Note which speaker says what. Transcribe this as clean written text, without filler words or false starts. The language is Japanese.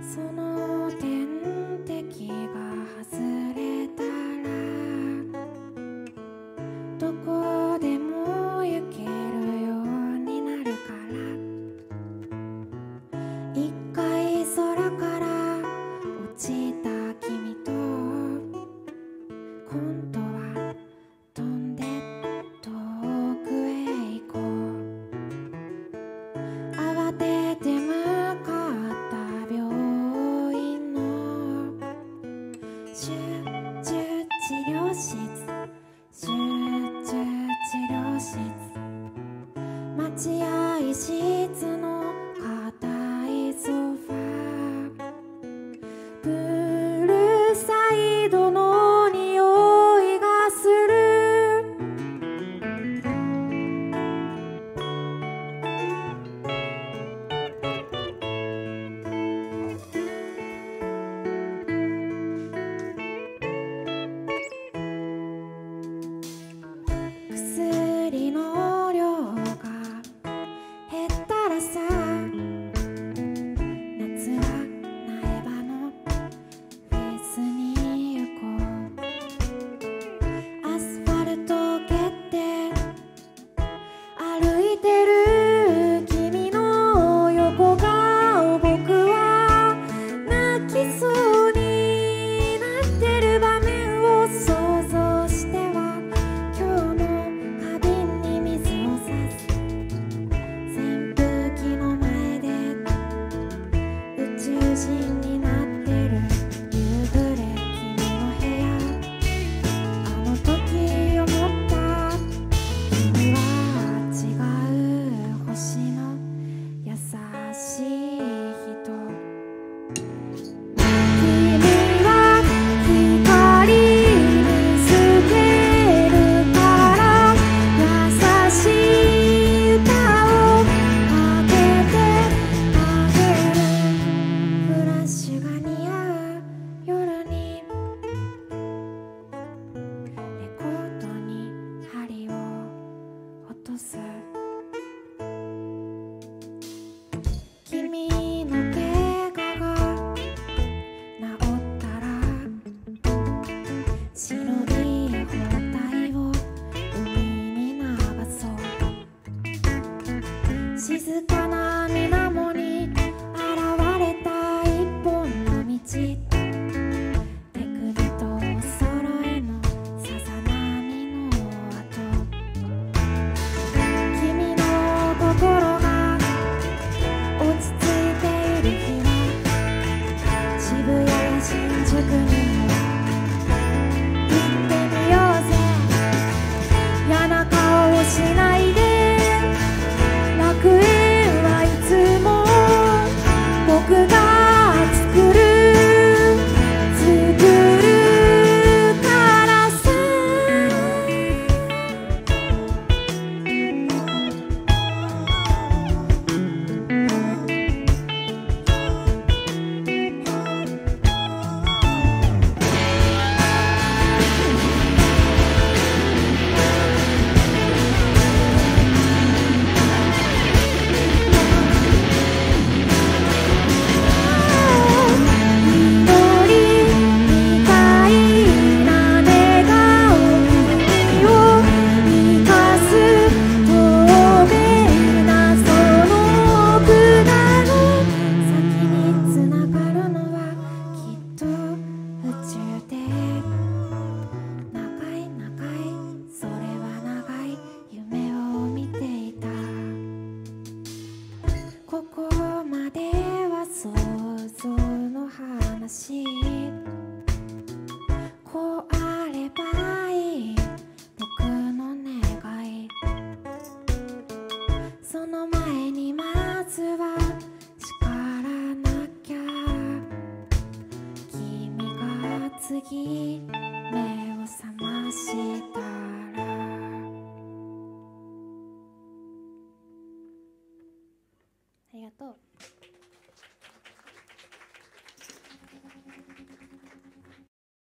Speaker 1: その点滴が外れたらどこでも行けるようになるから一回空から落ちた君と今度は飛んで遠くへ行こう慌てて向かった病院の集中治療室集中治療室待合室の硬いソファプールサイドの匂いがする薬の量が減ったらさ夏は苗場のフェイスに行こうアスファルト蹴って歩いてる君の横顔僕は泣きそうになってる場面を想像しては今日も花瓶に水を差す扇風機の前で宇宙人になってる夕暮れ君の部屋あの時思った君は違う星の優しい人君は光に透けるから優しい歌をかけてあげるフラッシュが似合う夜にレコードに針を落とす君の怪我が治ったら白い包帯を海に流そう静かな水面に現れた一本の道手首とお揃いのさざ波の跡君の心が落ち着いている日は渋谷や新宿にも行ってみようぜ嫌な顔をしないで楽園はいつも僕が作るからさここまでは想像の話こうあればいい僕の願いその前にまずは叱らなきゃ君が次目を覚ました